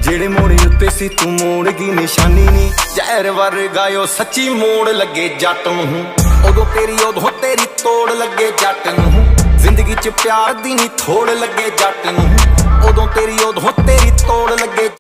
जेड़े मोड़ उत्ते सी तू मोड़ की निशानी नी, जहर वर्गायो सच्ची मोड़ लगे जट नूं। उदों तेरी तोड़ लगे जट नूं, जिंदगी च प्यार दी नी थोड़ लगे जट नूं। उदों तेरी तोड़ लगे